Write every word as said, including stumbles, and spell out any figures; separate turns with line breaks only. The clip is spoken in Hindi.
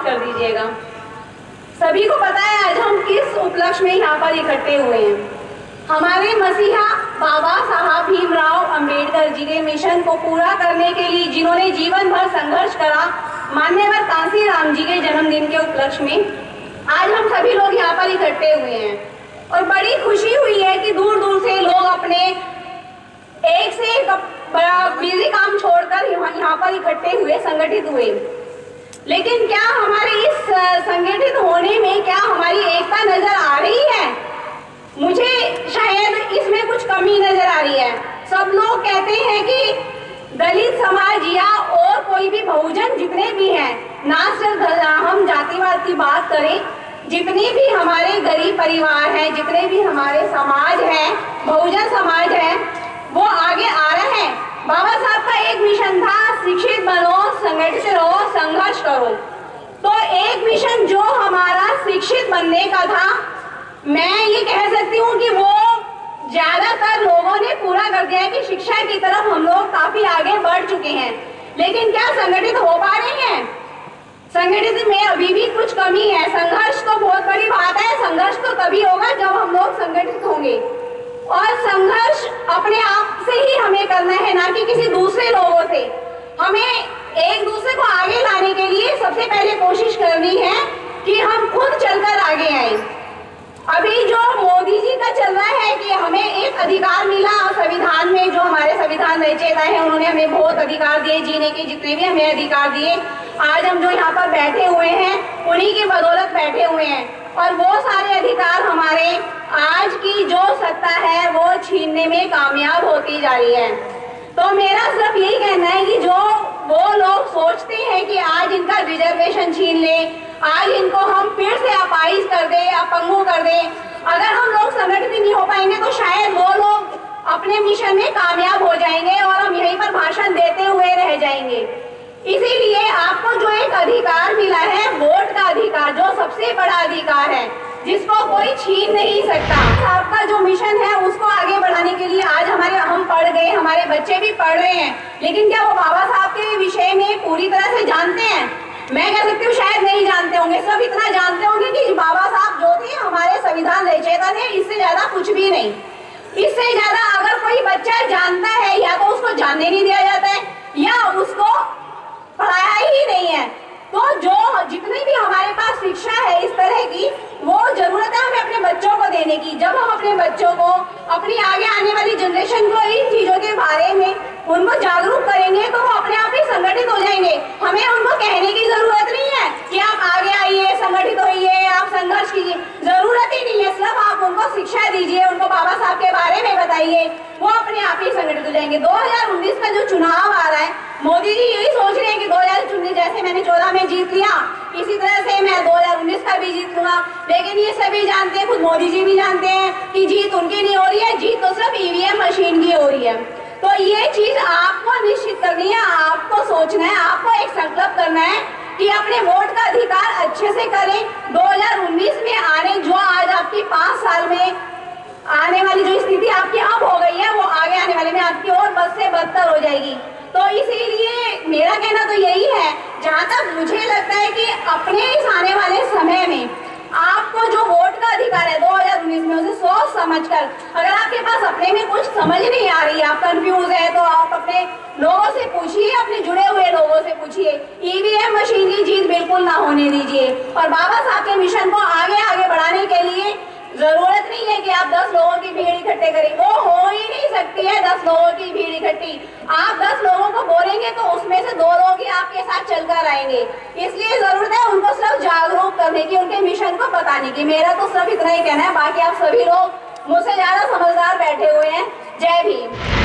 समाप्त कर दीजिएगा। सभी को पता है आज हम किस उपलक्ष्य में यहाँ पर इकट्ठे हुए हैं। हमारे मसीहा बाबा साहब भीमराव अंबेडकर जी के मिशन को पूरा करने के लिए जिन्होंने जीवन भर संघर्ष करा, मान्यवर कांसीराम जी के जन्मदिन के उपलक्ष्य में आज हम सभी लोग यहाँ पर इकट्ठे हुए हैं और बड़ी खुशी हुई है कि दूर दूर से लोग अपने एक से एक बड़ा बिजी काम छोड़कर यहाँ पर इकट्ठे हुए, संगठित हुए। लेकिन क्या हमारे इस संगठित होने में क्या हमारी एकता नजर आ रही है? मुझे शायद इसमें कुछ कमी नजर आ रही है। सब लोग कहते हैं कि दलित समाज या और कोई भी बहुजन जितने भी हैं, ना सिर्फ हम जातिवाद की बात करें, जितने भी हमारे गरीब परिवार हैं, जितने भी हमारे समाज हैं, बहुजन समाज है, वो आगे आ रहे हैं। बाबा साहब का एक मिशन था, शिक्षित बनो, संगठित रहो, संघर्ष करो। तो एक मिशन जो हमारा शिक्षित बनने का था, मैं ये कह सकती हूँ कि वो ज्यादातर लोगों ने पूरा कर दिया है कि शिक्षा की तरफ हम लोग काफी आगे बढ़ चुके हैं। लेकिन क्या संगठित हो पा रहे हैं? संगठित में अभी भी कुछ कमी है। संघर्ष तो बहुत बड़ी बात है, संघर्ष तो तभी होगा जब हम लोग संगठित होंगे और संघर्ष अपने आप से ही हमें करना है, ना कि किसी दूसरे लोगों से। हमें एक दूसरे को आगे लाने के लिए सबसे पहले कोशिश करनी है कि हम खुद चलकर आगे आए। अभी जो मोदी जी का चल रहा है कि हमें एक अधिकार मिला संविधान में, जो हमारे संविधान रचयिता है उन्होंने हमें बहुत अधिकार दिए, जीने के जितने भी हमें अधिकार दिए। आज हम जो यहाँ पर बैठे हुए हैं उन्हीं की बदौलत बैठे हुए हैं और वो सारे अधिकार हमारे आज की जो सत्ता है वो छीनने में कामयाब होती जा रही है। तो मेरा सिर्फ यही कहना है कि जो वो लोग सोचते हैं कि आज इनका रिजर्वेशन छीन ले, आज इनको हम फिर से अपाहिज कर दे, अपंगु कर दे, अगर हम लोग संगठित नहीं हो पाएंगे तो शायद वो लोग अपने मिशन में कामयाब हो जाएंगे और हम यहीं पर भाषण देते हुए रह जाएंगे। इसीलिए आपको जो एक अधिकार मिला है, वोट का अधिकार, जो सबसे बड़ा अधिकार है, जिसको कोई छीन नहीं सकता। आपका जो मिशन है उसको आगे बढ़ाने के लिए आज हमारे हम पढ़ गए, हमारे बच्चे भी पढ़ रहे हैं, लेकिन क्या वो बाबा साहब के विषय में पूरी तरह से जानते हैं? मैं कह सकती हूँ शायद नहीं जानते होंगे। सब इतना जानते होंगे कि बाबा साहब जो थे हमारे संविधान रचयिता थे, इससे ज्यादा कुछ भी नहीं। इससे ज्यादा अगर कोई बच्चा जानता है या तो उसको जानने नहीं दिया जाता है या उसको पढ़ाया ही नहीं है। तो जो जितनी भी हमारे पास शिक्षा है इस तरह की, वो जरूरत है हमें अपने बच्चों को देने की। जब हम अपने बच्चों को, अपनी आगे आने वाली जनरेशन को इन चीजों के बारे में उनको जागरूक करेंगे तो वो अपने आप ही संगठित हो जाएंगे। हमें उनको कहने की जरूरत नहीं है कि आप आगे आइए, संगठित होइए, आप संघर्ष कीजिए, जरूरत ही नहीं है। सिर्फ आप उनको शिक्षा दीजिए, उनको बाबा साहब के बारे में बताइए, वो अपने आप ही संगठित हो जाएंगे। दो हजार उन्नीस का जो चुनाव आ रहा है, मोदी जी यही सोच रहे हैं कि दो हजार उन्नीस जैसे मैंने चौदह में जीत लिया, इसी तरह से मैं दो हजार उन्नीस का भी जीत लूंगा। लेकिन ये सभी जानते हैं, खुद मोदी जी भी जानते हैं कि जीत उनकी नहीं हो रही है, जीत तो सिर्फ ईवीएम मशीन की हो रही है। तो ये चीज आपको निश्चित करनी है, आपको सोचना है, आपको एक संकल्प करना है कि अपने वोट का अधिकार अच्छे से करें। दो हजार उन्नीस में आने जो आज आपकी पांच साल में आने वाली जो स्थिति आपकी अब हो गई है, वो आगे आने वाले में आपकी और बद से बदतर हो जाएगी। तो इसीलिए मेरा कहना तो यही है, जहाँ तक मुझे लगता है कि अपने इस आने वाले समय में आपको जो वोट का अधिकार है दो हजार उन्नीस में, उसे सोच समझकर, अगर आपके पास अपने में कुछ समझ नहीं आ रही है, आप कंफ्यूज है, तो आप अपने लोगों से पूछिए, अपने जुड़े हुए लोगों से पूछिए। ईवीएम मशीन की जीत बिल्कुल ना होने दीजिए और बाबा साहब के मिशन को आगे आगे बढ़ाने के लिए जरूरत नहीं है कि आप दस लोगों की भीड़ इकट्ठे करें, वो हो ही नहीं सकती है दस लोगों की भीड़ इकट्ठी। आप दस लोगों को बोलेंगे तो उसमें से दो लोग ही आपके साथ चलकर आएंगे। इसलिए जरूरत है उनको सिर्फ जागरूक करने की, उनके मिशन को बताने की। मेरा तो सिर्फ इतना ही कहना है, बाकी आप सभी लोग मुझसे ज्यादा समझदार बैठे हुए हैं। जय भीम।